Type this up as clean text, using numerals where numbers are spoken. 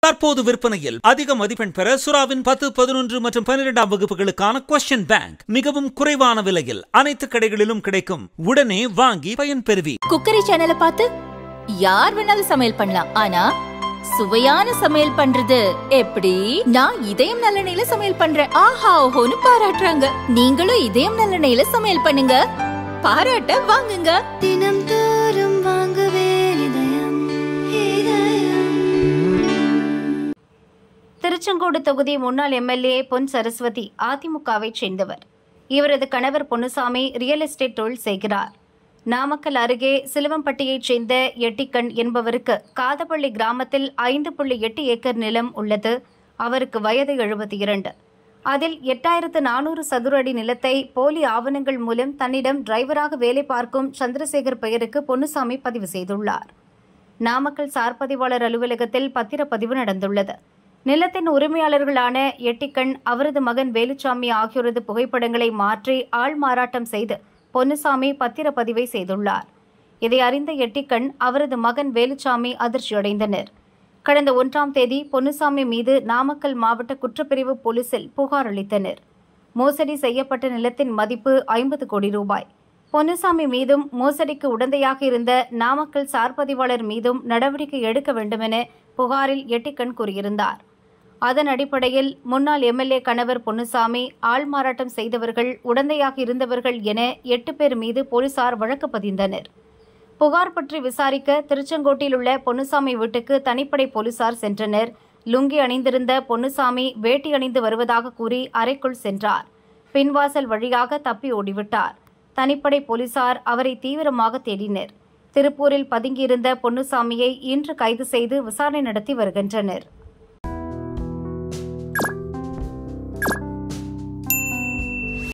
தற்போது விற்பனையில் அதிக மதிப்பெண் பெற சுறாவின் 10, 11 மற்றும் 12ஆம் வகுப்புகளுக்கான கொஸ்டின் பேங்க் மிகவும் குறைவான விலையில் அனைத்து கடைகளிலும் கிடைக்கும். உடனே வாங்கி பயன்பெறுவி. குக்கரி சேனலை பார்த்து யார் வேணாலும் சமையல் பண்ணலாம். ஆனா சுவையான சமையல் பண்றது எப்படி? நான் இதயம் நல்லெண்ணெயில சமையல் பண்றேன். ஆஹா ஓஹோன்னு பாராட்டுறாங்க. நீங்களும் இதயம் நல்லெண்ணெயில சமையல் பண்ணுங்க, பாராட்ட வாங்குங்க. தினம் தோறும் வாங்குவே இதயம். திருச்செங்கோடு தொகுதி முன்னாள் எம்எல்ஏ பொன் சரஸ்வதி அதிமுகவை சேர்ந்தவர். இவரது கணவர் பொன்னுசாமி ரியல் எஸ்டேட் தொழில் செய்கிறார். நாமக்கல் அருகே சிலுவம்பட்டியைச் சேர்ந்த எட்டிக்கண் என்பவருக்கு காதப்பள்ளி கிராமத்தில் 5.8 ஏக்கர் நிலம் உள்ளது. அவருக்கு வயது 72. அதில் 8400 சதுர அடி நிலத்தை போலி ஆவணங்கள் மூலம் தன்னிடம் டிரைவராக வேலை பார்க்கும் சந்திரசேகர் பெயருக்கு பொன்னுசாமி பதிவு செய்துள்ளார். நாமக்கல் சார் பதிவாளர் அலுவலகத்தில் பத்திரப்பதிவு நடந்துள்ளது. நிலத்தின் உரிமையாளர்களான எட்டிக்கண், அவரது மகன் வேலுச்சாமி ஆகியோரது புகைப்படங்களை மாற்றி ஆள் மாறாட்டம் செய்து பொன்னுசாமி பத்திரப்பதிவை செய்துள்ளார். இதை அறிந்த எட்டிக்கண், அவரது மகன் வேலுச்சாமி அதிர்ச்சியடைந்தனர். கடந்த 1ஆம் தேதி பொன்னுசாமி மீது நாமக்கல் மாவட்ட குற்றப்பிரிவு போலீசில் புகார் அளித்தனர். மோசடி செய்யப்பட்ட நிலத்தின் மதிப்பு 50 கோடி ரூபாய். பொன்னுசாமி மீதும் மோசடிக்கு உடந்தையாக இருந்த நாமக்கல் சார் பதிவாளர் மீதும் நடவடிக்கை எடுக்க வேண்டுமென புகாரில் எட்டிக்கண் கூறியிருந்தார். அதன் அடிப்படையில் முன்னாள் எம்எல்ஏ கணவர் பொன்னுசாமி, ஆள் மாறாட்டம் செய்தவர்கள், உடந்தையாக இருந்தவர்கள் என 8 பேர் மீது போலீசார் வழக்கு பதிந்தனர். புகார் பற்றி விசாரிக்க திருச்செங்கோட்டில் உள்ள பொன்னுசாமி வீட்டுக்கு தனிப்படை போலீசார் சென்றனர். லுங்கி அணிந்திருந்த பொன்னுசாமி வேட்டி அணிந்து வருவதாக கூறி அறைக்குள் சென்றார். பின்வாசல் வழியாக தப்பி ஓடிவிட்டார். தனிப்படை போலீசார் அவரை தீவிரமாக தேடினர். திருப்பூரில் பதுங்கியிருந்த பொன்னுசாமியை இன்று கைது செய்து விசாரணை நடத்தி வருகின்றனர்.